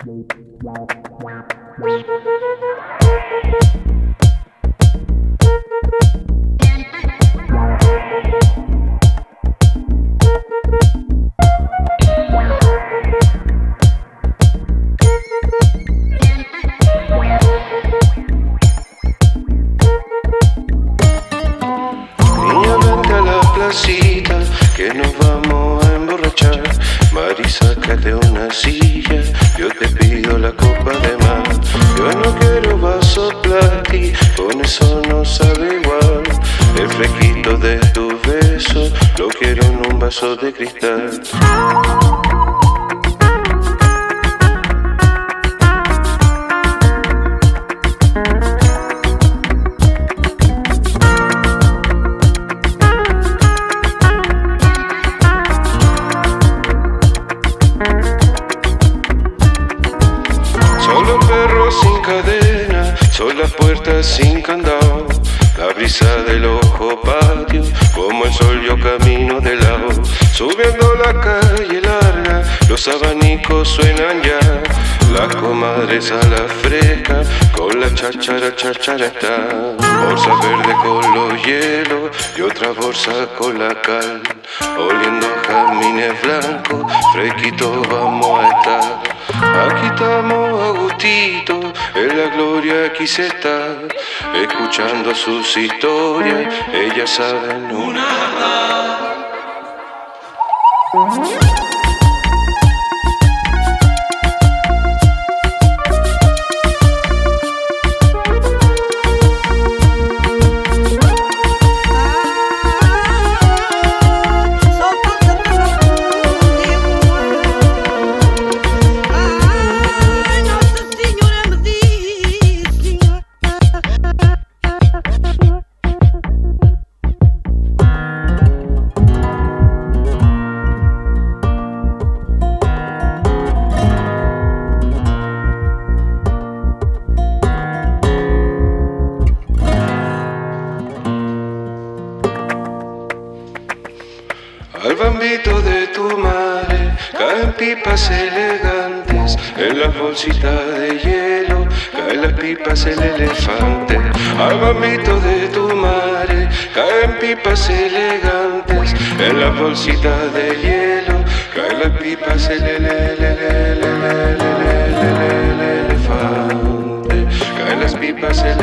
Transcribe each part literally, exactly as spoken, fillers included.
Que nos vamos a emborrachar. Mari, sácate una silla, yo te pido la copa de más. Yo no quiero vaso plati, con eso no sabe igual. El fresquito de tus besos lo quiero en un vaso de cristal. Sin cadena, son las puertas sin candado. La brisa del ojo patio, como el sol yo camino de lado. Subiendo la calle larga, los abanicos suenan ya. Las comadres a la fresca, con la cháchara, cháchara está. Bolsa verde con los hielos y otra bolsa con la cal. Oliendo jazmines blancos, fresquitos vamos a estar. Aquí estamos a gustito, en la gloria aquí se está. Escuchando sus historias, ellas saben una. Al bambito de tu madre caen pipas elegantes, en las bolsitas de hielo caen las pipas el elefante. Al bambito de tu madre caen pipas elegantes, en las bolsitas de hielo caen las pipas el elefante. Caen las pipas el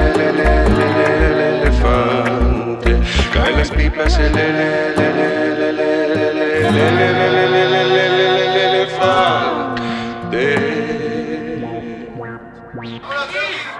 elefante. Caen las pipas el elefante. Ahora sí.